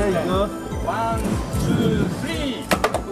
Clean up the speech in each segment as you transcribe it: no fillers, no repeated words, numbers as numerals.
One, two, three.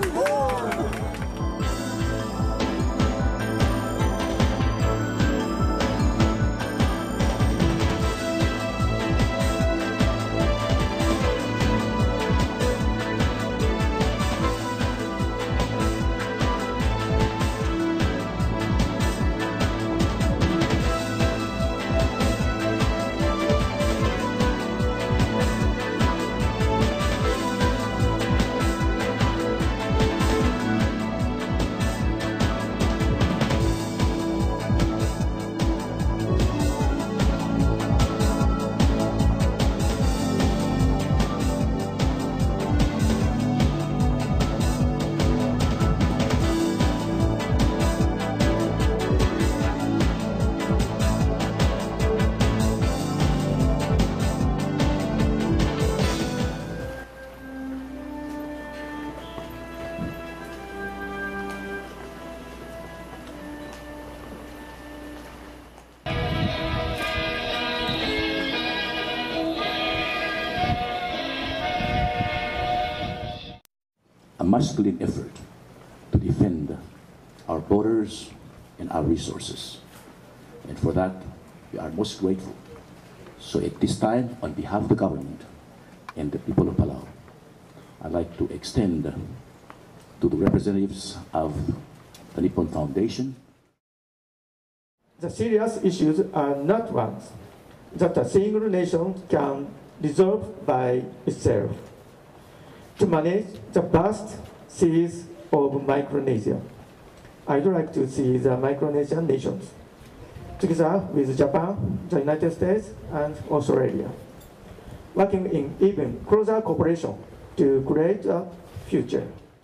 A masculine effort to defend our borders and our resources. And for that, we are most grateful. So at this time, on behalf of the government and the people of Palau, I'd like to extend to the representatives of the Nippon Foundation. The serious issues are not ones that a single nation can resolve by itself. To manage the vast seas of Micronesia, I'd like to see the Micronesian nations, together with Japan, the United States, and Australia, working in even closer cooperation to create a future.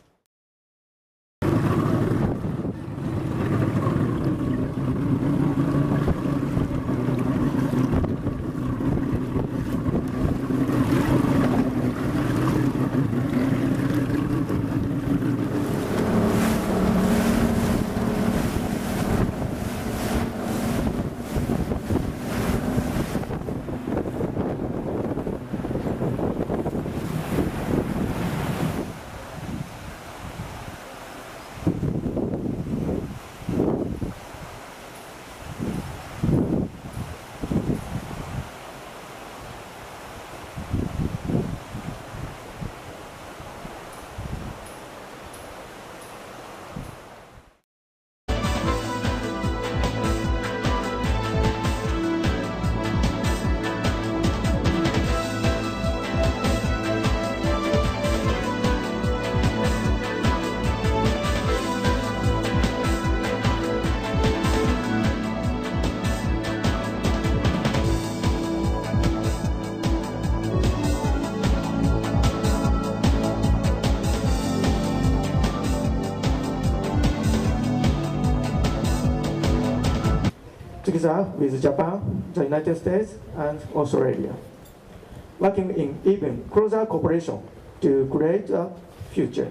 Together with Japan, the United States, and Australia, working in even closer cooperation to create a future.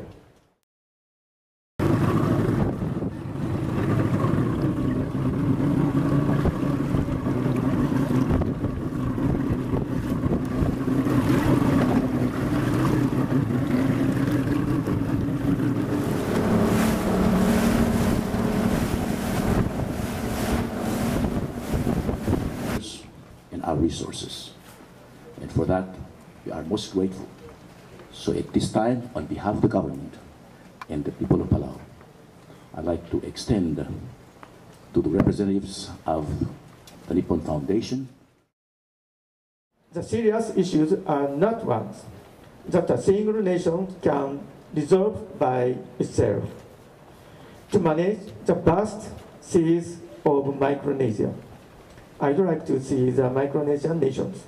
Our resources. And for that, we are most grateful. So at this time, on behalf of the government and the people of Palau, I'd like to extend to the representatives of the Nippon Foundation. The serious issues are not ones that a single nation can resolve by itself. To manage the vast seas of Micronesia, I'd like to see the Micronesian nations.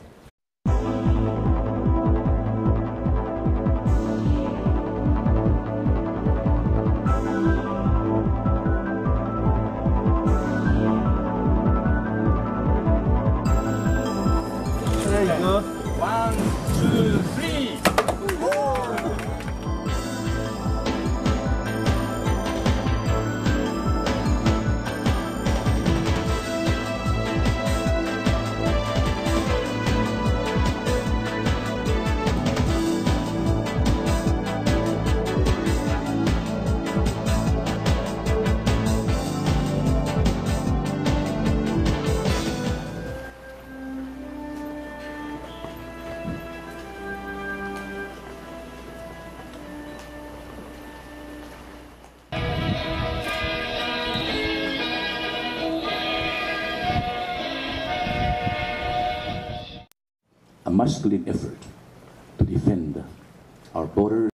One, two, three. masculine effort to defend our borders.